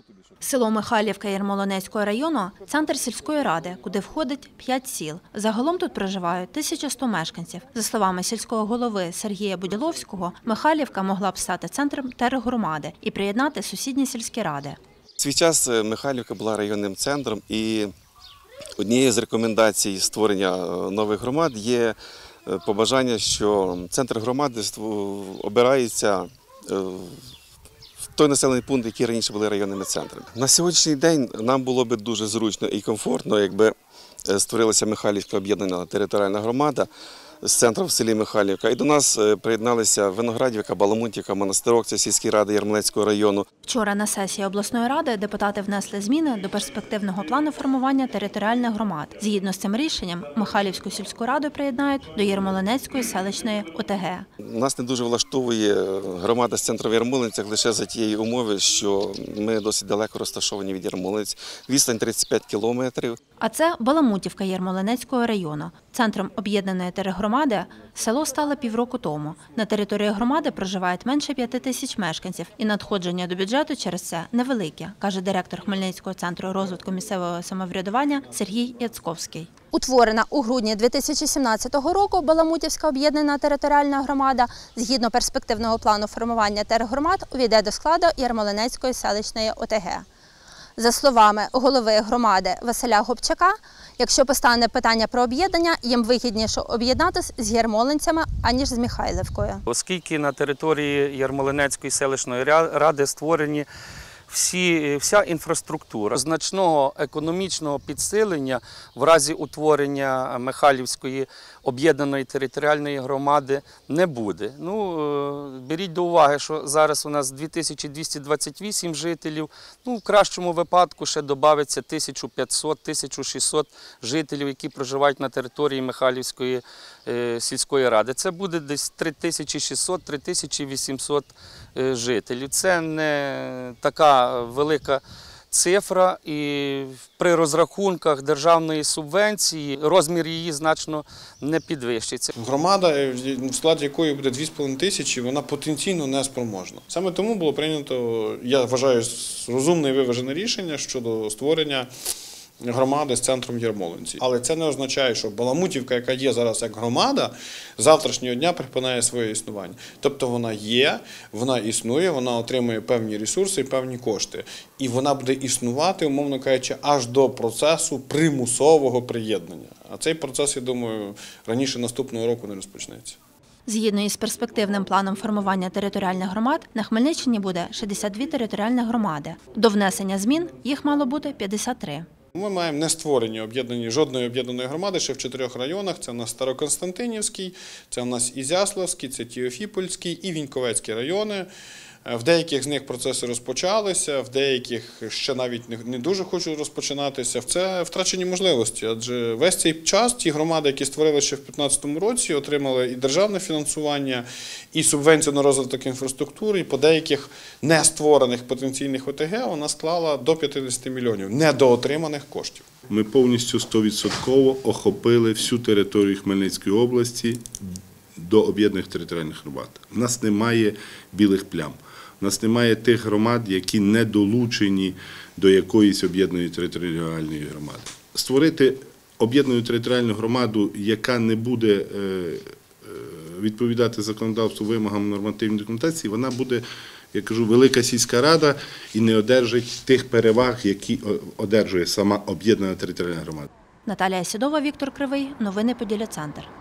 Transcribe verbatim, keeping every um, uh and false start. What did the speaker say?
Село Михайлівка Ярмолинецького району – центр сільської ради, куди входить п'ять сіл. Загалом тут проживають тисяча сто мешканців. За словами сільського голови Сергія Буділовського, Михайлівка могла б стати центром тергромади і приєднати сусідні сільські ради. В свій час Михайлівка була районним центром, і однією з рекомендацій створення нових громад є побажання, що центр громади обирається в той населений пункт, який раніше були районними центрами. На сьогоднішній день нам було б дуже зручно і комфортно, якби створилася Михайлівська об'єднана територіальна громада з центром в селі Михайлівка. І до нас приєдналися Виноградівка, Баламутівка, Монастирок – це сільські ради Ярмолинецького району. Вчора на сесії обласної ради депутати внесли зміни до перспективного плану формування територіальних громад. Згідно з цим рішенням, Михайлівську сільську раду приєднають до Ярмолинецької селищної О Те Ге. Нас не дуже влаштовує громада з центру в Ярмолинцях лише за тієї умови, що ми досить далеко розташовані від Ярмолинців. Відстань тридцять п'ять кілометрів. А це Баламутівка Ярмолинецького району. Центром об'єднаної тергромади село стало півроку тому. На території громади проживають менше п'яти тисяч мешканців, і надходження до бюджету через це невелике, каже директор Хмельницького центру розвитку місцевого самоврядування Сергій Яцковський. Утворена у грудні дві тисячі сімнадцятого року Баламутівська об'єднана територіальна громада, згідно перспективного плану формування тергромад, увійде до складу Ярмолинецької селищної О Те Ге. За словами голови громади Василя Гопчака, якщо постане питання про об'єднання, їм вигідніше об'єднатися з ярмолинцями, аніж з Михайлівкою. Оскільки на території Ярмолинецької селищної ради створені Всі, вся інфраструктура значного економічного підсилення в разі утворення Михайлівської об'єднаної територіальної громади не буде. Ну, беріть до уваги, що зараз у нас дві тисячі двісті двадцять вісім жителів, ну, в кращому випадку ще додається тисяча п'ятсот - тисяча шістсот жителів, які проживають на території Михайлівської е, сільської ради. Це буде десь три тисячі шістсот - три тисячі вісімсот е, жителів. Це не така велика цифра, і при розрахунках державної субвенції розмір її значно не підвищиться. Громада, в складі якої буде дві з половиною тисячі, вона потенційно неспроможна. Саме тому було прийнято, я вважаю, розумне і виважене рішення щодо створення громади з центром Ярмолинці. Але це не означає, що Баламутівка, яка є зараз як громада, з завтрашнього дня припиняє своє існування. Тобто вона є, вона існує, вона отримує певні ресурси і певні кошти. І вона буде існувати, умовно кажучи, аж до процесу примусового приєднання. А цей процес, я думаю, раніше наступного року не розпочнеться. Згідно із перспективним планом формування територіальних громад, на Хмельниччині буде шістдесят дві територіальні громади. До внесення змін їх мало бути п'ятдесят три. Ми маємо не створені об'єднані, жодної об'єднаної громади ще в чотирьох районах. Це у нас Староконстантинівський, це у нас Ізяславський, це Теофіпольський і Віньковецький райони. В деяких з них процеси розпочалися, в деяких ще навіть не дуже хочуть розпочинатися. Це втрачені можливості, адже весь цей час ті громади, які створили ще в дві тисячі п'ятнадцятому році, отримали і державне фінансування, і субвенцію на розвиток інфраструктури, і по деяких не створених потенційних О Те Ге вона склала до п'ятдесят мільйонів недоотриманих коштів. Ми повністю сто відсотків охопили всю територію Хмельницької області до об'єднаних територіальних громад. У нас немає білих плям. У нас немає тих громад, які не долучені до якоїсь об'єднаної територіальної громади. Створити об'єднану територіальну громаду, яка не буде відповідати законодавству вимогам нормативної документації, вона буде, я кажу, велика сільська рада і не одержить тих переваг, які одержує сама об'єднана територіальна громада. Наталія Сідова, Віктор Кривий. Новини Поділля Центр.